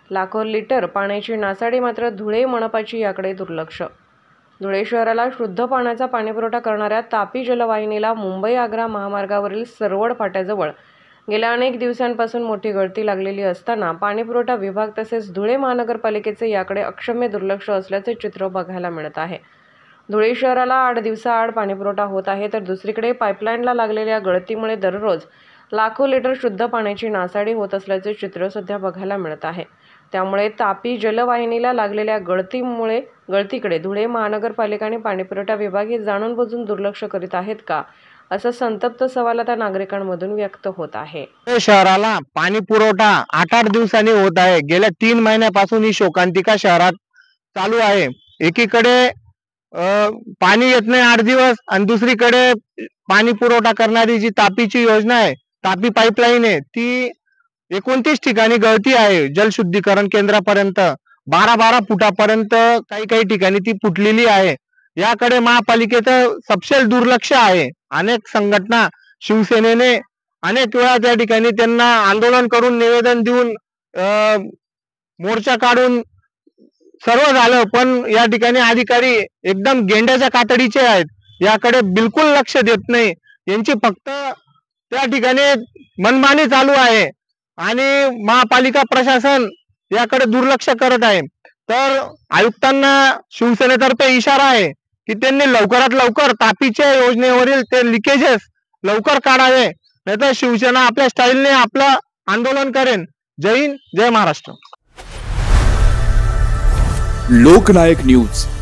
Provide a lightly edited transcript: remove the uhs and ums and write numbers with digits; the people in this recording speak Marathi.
लाखो लिटर पाण्याची नासाडी, मात्र धुळे मनपाची याकडे दुर्लक्ष। धुळे शहराला शुद्ध पाण्याचा पाणीपुरवठा करणाऱ्या तापी जलवाहिनीला मुंबई-आग्रा महामार्गावरील सरवड फाट्याजवळ गेल्या अनेक दिवसांपासून मोठी गळती लागलेली असताना पाणीपुरवठा विभाग तसेच धुळे महानगरपालिकेचे याकडे अक्षम्य दुर्लक्ष असल्याचे चित्र बघायला मिळत आहे। धुळे शहराला 8 दिवसाआड पाणीपुरवठा होत आहे, तर दुसरीकडे पाईपलाईनला लागलेल्या गळतीमुळे दररोज लाखो लिटर शुद्ध पाण्याची नासाडी होत असल्याचे चित्र सध्या बघायला मिळत आहे। त्यामुळे तापी जलवाहिनीला लागलेल्या गळतीकडे धुळे महानगरपालिका आणि पाणीपुरवठा विभाग हे जाणून बुजून दुर्लक्ष करीत आहेत का, असा संतप्त सवाल आता नागरिकांमधून व्यक्त होत आहे। शहराला पाणी पुरवठा 8-8 दिवसांनी होत आहे। गेल्या 3 महिन्यापासून ही शोकांतिका शहरात चालू आहे। एकीकडे पाणी येत नाही 8 दिवस आणि दुसरीकडे पाणी पुरवठा करणारी जी तापीची योजना आहे, तापी पाईपलाईन आहे, ती 29 ठिकाणी गळती आहे। जलशुद्धीकरण केंद्रापर्यंत 12-12 फुटापर्यंत काही ठिकाणी ती फुटलेली आहे। याकडे महापालिकेचं सपशेल दुर्लक्ष आहे। अनेक संघटना, शिवसेनेने अनेक वेळा त्या ठिकाणी त्यांना आंदोलन करून, निवेदन देऊन, मोर्चा काढून सर्व झालं, पण या ठिकाणी अधिकारी एकदम गेंड्याच्या कातडीचे आहेत। याकडे बिलकुल लक्ष देत नाही। यांची फक्त त्या ठिकाणी मनमानी चालू आहे आणि महापालिका प्रशासन याकडे दुर्लक्ष करत आहे। तर आयुक्तांना शिवसेनेतर्फे इशारा आहे की त्यांनी लवकरात लवकर तापीच्या योजनेवरील ते लिकेजेस लवकर काढावे, नाहीतर शिवसेना आपल्या स्टाईलने आपलं आंदोलन करेन। जय हिंद, जय महाराष्ट्र। लोकनायक न्यूज।